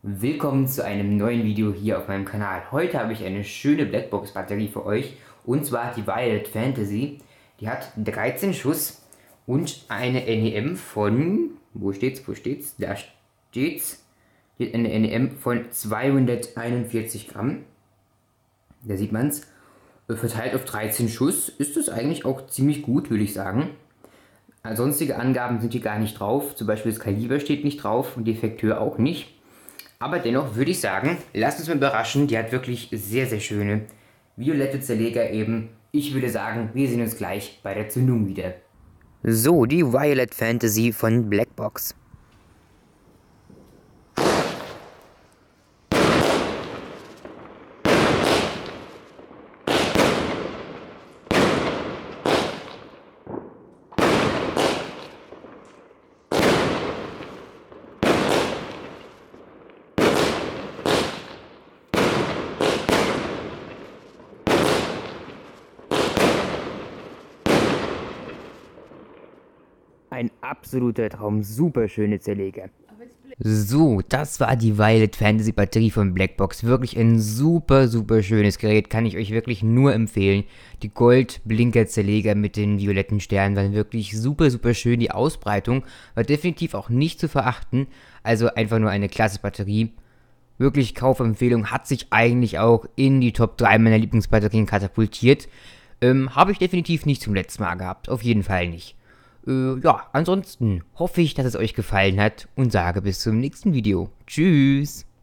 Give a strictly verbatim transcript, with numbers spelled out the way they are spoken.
Willkommen zu einem neuen Video hier auf meinem Kanal. Heute habe ich eine schöne Blackbox-Batterie für euch, und zwar die Violet Fantasy. Die hat dreizehn Schuss und eine N E M von, wo steht's, wo steht's, da steht's, die hat eine N E M von zweihunderteinundvierzig Gramm. Da sieht man es. Verteilt auf dreizehn Schuss ist es eigentlich auch ziemlich gut, würde ich sagen. Sonstige Angaben sind hier gar nicht drauf, zum Beispiel das Kaliber steht nicht drauf und die Effekteur auch nicht. Aber dennoch würde ich sagen, lasst uns mal überraschen, die hat wirklich sehr, sehr schöne violette Zerleger eben. Ich würde sagen, wir sehen uns gleich bei der Zündung wieder. So, die Violet Fantasy von Blackbox. Ein absoluter Traum, super schöne Zerleger. So, das war die Violet Fantasy Batterie von Blackbox. Wirklich ein super, super schönes Gerät, kann ich euch wirklich nur empfehlen. Die Gold-Blinker-Zerleger mit den violetten Sternen waren wirklich super, super schön. Die Ausbreitung war definitiv auch nicht zu verachten. Also einfach nur eine klasse Batterie. Wirklich Kaufempfehlung, hat sich eigentlich auch in die Top drei meiner Lieblingsbatterien katapultiert. Ähm, habe ich definitiv nicht zum letzten Mal gehabt, auf jeden Fall nicht. Äh, ja, ansonsten hoffe ich, dass es euch gefallen hat und sage bis zum nächsten Video. Tschüss!